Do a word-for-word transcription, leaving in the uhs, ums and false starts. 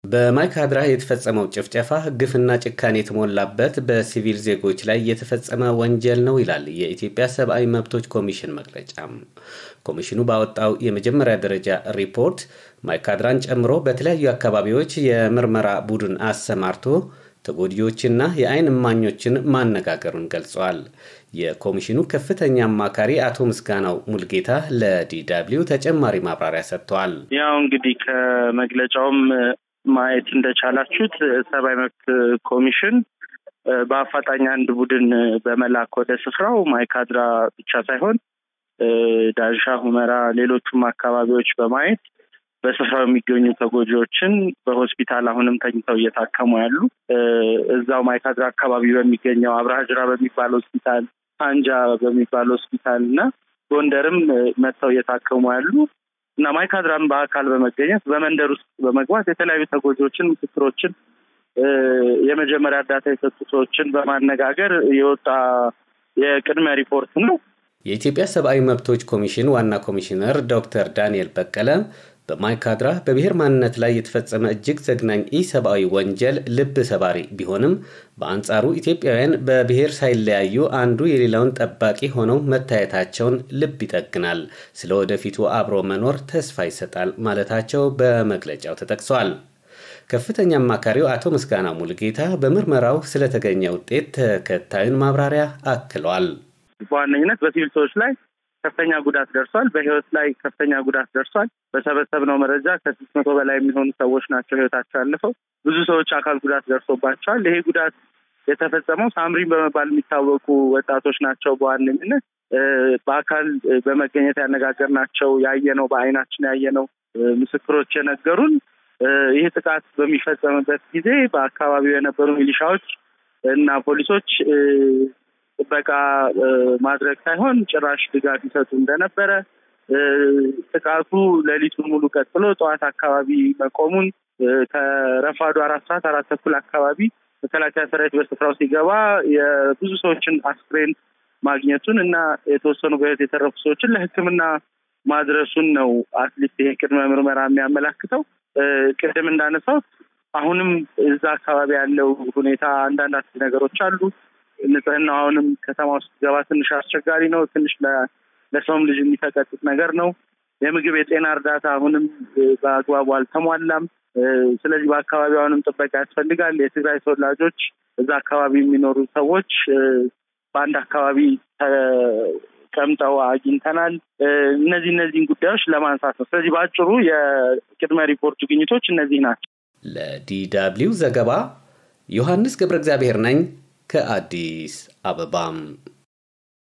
በማይካድራ የተፈጸመው ጭፍጨፋ ግፍና ጭካኔ የተሞላበት በሲቪል ዜጎች ላይ የተፈጸመ ወንጀል ነው ይላል የኢትዮጵያ ሰብአዊ መብቶች ኮሚሽን መግለጫ። ኮሚሽኑ ባወጣው የመጀመሪያ ደረጃ ሪፖርት ማይካድራን ጨምሮ በተለያዩ አካባቢዎች የምርመራ ቡድን አሰማርቶ ተጎጂዎችና የአይን እማኞችን ማነጋገሩን ገልጿል። የኮሚሽኑ ከፍተኛ አማካሪ አቶ ምስጋናው ሙልጌታ ለዲደብሊው ተጨማሪ ማብራሪያ ሰጥተዋል። ያው እንግዲህ ከመግለጫውም ማየት እንደቻላችሁት ሰብአዊ መብት ኮሚሽን በአፋጣኝ አንድ ቡድን በመላክ ወደ ስፍራው ማይካድራ ብቻ ሳይሆን ዳንሻ፣ ሁመራ፣ ሌሎችም አካባቢዎች በማየት በስፍራው የሚገኙ ተጎጂዎችን በሆስፒታል አሁንም ተኝተው እየታከሙ ያሉ እዛው ማይካድራ አካባቢ በሚገኘው አብራጅራ በሚባል ሆስፒታል፣ አንጃ በሚባል ሆስፒታልና ጎንደርም መጥተው እየታከሙ ያሉ እና ማይካድራን በአካል በመገኘት በመንደር ውስጥ በመግባት የተለያዩ ተጎጂዎችን፣ ምስክሮችን፣ የመጀመሪያ እርዳታ የሰጡ ሰዎችን በማነጋገር የወጣ የቅድመ ሪፖርት ነው። የኢትዮጵያ ሰብአዊ መብቶች ኮሚሽን ዋና ኮሚሽነር ዶክተር ዳንኤል በቀለ በማይካድራ በብሔር ማንነት ላይ የተፈጸመ እጅግ ዘግናኝ ኢሰብአዊ ወንጀል ልብ ሰባሪ ቢሆንም በአንጻሩ ኢትዮጵያውያን በብሔር ሳይለያዩ አንዱ የሌላውን ጠባቂ ሆነው መታየታቸውን ልብ ይጠግናል፣ ስለወደፊቱ አብሮ መኖር ተስፋ ይሰጣል ማለታቸው በመግለጫው ተጠቅሷል። ከፍተኛ አማካሪው አቶ ምስጋናው ሙልጌታ በምርመራው ስለተገኘ ውጤት ተከታዩን ማብራሪያ አክለዋል። በዋነኝነት በሲቪል ሰዎች ላይ ከፍተኛ ጉዳት ደርሷል። በህይወት ላይ ከፍተኛ ጉዳት ደርሷል። በሰበሰብነው መረጃ ከስድስት መቶ በላይ የሚሆኑ ሰዎች ናቸው ህይወታቸው ያለፈው። ብዙ ሰዎች አካል ጉዳት ደርሶባቸዋል። ይሄ ጉዳት የተፈጸመው ሳምሪን በመባል የሚታወቁ ወጣቶች ናቸው። በዋነኝነት በአካል በመገኘት ያነጋገርናቸው፣ ያየነው፣ በአይናችን ያየነው ምስክሮች የነገሩን ይህ ጥቃት በሚፈጸምበት ጊዜ በአካባቢው የነበሩ ሚሊሺያዎች እና ፖሊሶች ጥበቃ ማድረግ ሳይሆን ጭራሽ ድጋፍ ይሰጡ እንደነበረ፣ ጥቃቱ ሌሊቱን ሙሉ ቀጥሎ ጠዋት አካባቢ መቆሙን፣ ከረፋዱ አራት ሰዓት አራት ተኩል አካባቢ መከላከያ ሰራዊት በስፍራው ሲገባ የብዙ ሰዎችን አስክሬን ማግኘቱን እና የተወሰኑ በህይወት የተረፉ ሰዎችን ለሕክምና ማድረሱን ነው አትሊስት ይሄ ቅድመ ምርመራ የሚያመላክተው። ቅድም እንዳነሳው አሁንም እዛ አካባቢ ያለው ሁኔታ አንዳንድ አስጊ ነገሮች አሉ። ንጽህና አሁንም ከተማ ውስጥ ገባ ትንሽ አስቸጋሪ ነው። ትንሽ ለሰውም ልጅ የሚፈቀጥጥ ነገር ነው። የምግብ የጤና እርዳታ አሁንም በአግባቡ አልተሟላም። ስለዚህ በአካባቢው አሁንም ጥበቃ ያስፈልጋል። የትግራይ ተወላጆች እዛ አካባቢ የሚኖሩ ሰዎች በአንድ አካባቢ ተቀምጠው አግኝተናል። እነዚህ እነዚህን ጉዳዮች ለማንሳት ነው። ስለዚህ በአጭሩ የቅድመ ሪፖርት ግኝቶች እነዚህ ናቸው። ለዲደብሊው ዘገባ ዮሐንስ ገብረ እግዚአብሔር ነኝ ከአዲስ አበባ።